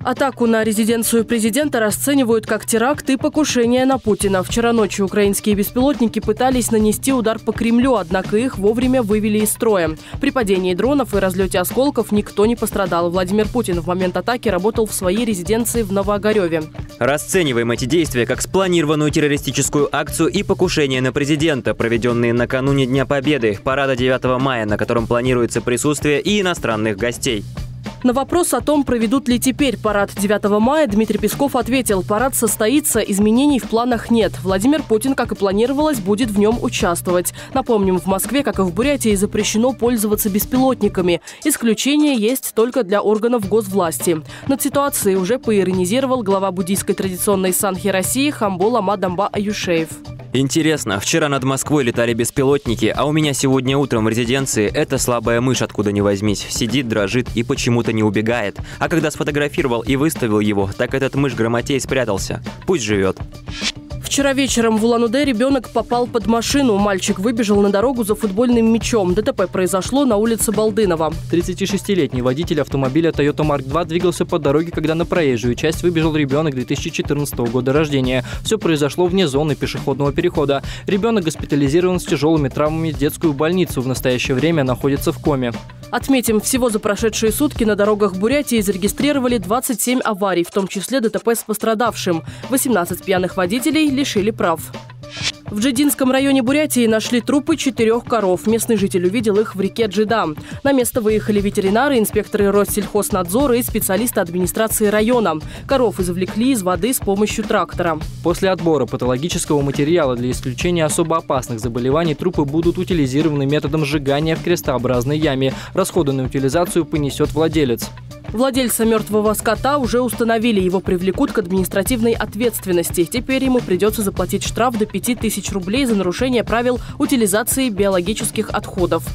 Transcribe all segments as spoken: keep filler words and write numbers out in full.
Атаку на резиденцию президента расценивают как теракт и покушение на Путина. Вчера ночью украинские беспилотники пытались нанести удар по Кремлю, однако их вовремя вывели из строя. При падении дронов и разлете осколков никто не пострадал. Владимир Путин в момент атаки работал в своей резиденции в Новоогареве. Расцениваем эти действия как спланированную террористическую акцию и покушение на президента, проведенные накануне Дня Победы, парада девятого мая, на котором планируется присутствие и иностранных гостей. На вопрос о том, проведут ли теперь парад девятого мая, Дмитрий Песков ответил: парад состоится, изменений в планах нет. Владимир Путин, как и планировалось, будет в нем участвовать. Напомним, в Москве, как и в Бурятии, запрещено пользоваться беспилотниками. Исключение есть только для органов госвласти. Над ситуацией уже поиронизировал глава буддийской традиционной санхи России Хамбол Амадамба Аюшеев. Интересно, вчера над Москвой летали беспилотники, а у меня сегодня утром в резиденции эта слабая мышь откуда ни возьмись. Сидит, дрожит и почему-то не убегает. А когда сфотографировал и выставил его, так этот мышь-грамотей спрятался. Пусть живет. Вчера вечером в Улан-Удэ ребенок попал под машину. Мальчик выбежал на дорогу за футбольным мячом. ДТП произошло на улице Балдынова. тридцатишестилетний водитель автомобиля Toyota Марк два двигался по дороге, когда на проезжую часть выбежал ребенок две тысячи четырнадцатого года рождения. Все произошло вне зоны пешеходного перехода. Ребенок госпитализирован с тяжелыми травмами в детскую больницу. В настоящее время находится в коме. Отметим, всего за прошедшие сутки на дорогах Бурятии зарегистрировали двадцать семь аварий, в том числе ДТП с пострадавшим. восемнадцать пьяных водителей лишили прав. В Джидинском районе Бурятии нашли трупы четырех коров. Местный житель увидел их в реке Джида. На место выехали ветеринары, инспекторы Россельхознадзора и специалисты администрации района. Коров извлекли из воды с помощью трактора. После отбора патологического материала для исключения особо опасных заболеваний трупы будут утилизированы методом сжигания в крестообразной яме. Расходы на утилизацию понесет владелец. Владельца мертвого скота уже установили. Его привлекут к административной ответственности. Теперь ему придется заплатить штраф до пяти тысяч рублей за нарушение правил утилизации биологических отходов.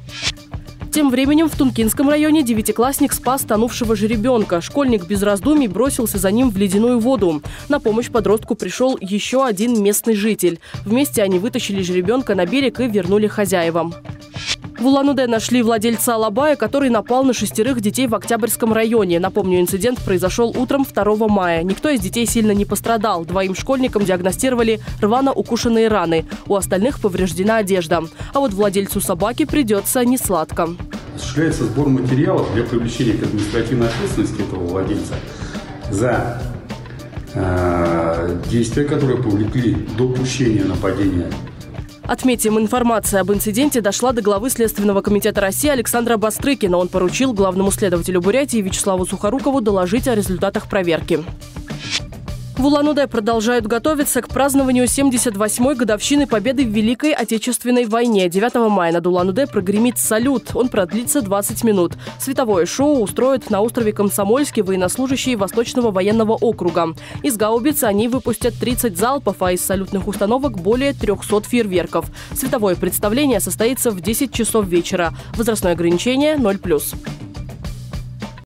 Тем временем в Тункинском районе девятиклассник спас тонувшего жеребенка. Школьник без раздумий бросился за ним в ледяную воду. На помощь подростку пришел еще один местный житель. Вместе они вытащили жеребенка на берег и вернули хозяевам. В Улан-Удэ нашли владельца алабая, который напал на шестерых детей в Октябрьском районе. Напомню, инцидент произошел утром второго мая. Никто из детей сильно не пострадал. Двоим школьникам диагностировали рвано укушенные раны. У остальных повреждена одежда. А вот владельцу собаки придется несладко. Осуществляется сбор материалов для привлечения к административной ответственности этого владельца за э, действия, которые повлекли до допущения нападения. Отметим, информация об инциденте дошла до главы Следственного комитета России Александра Бастрыкина. Он поручил главному следователю Бурятии Вячеславу Сухорукову доложить о результатах проверки. В Улан-Удэ продолжают готовиться к празднованию семьдесят восьмой годовщины победы в Великой Отечественной войне. девятого мая над Улан-Удэ прогремит салют. Он продлится двадцать минут. Световое шоу устроят на острове Комсомольский военнослужащие Восточного военного округа. Из гаубиц они выпустят тридцать залпов, а из салютных установок более трехсот фейерверков. Световое представление состоится в десять часов вечера. Возрастное ограничение ноль плюс.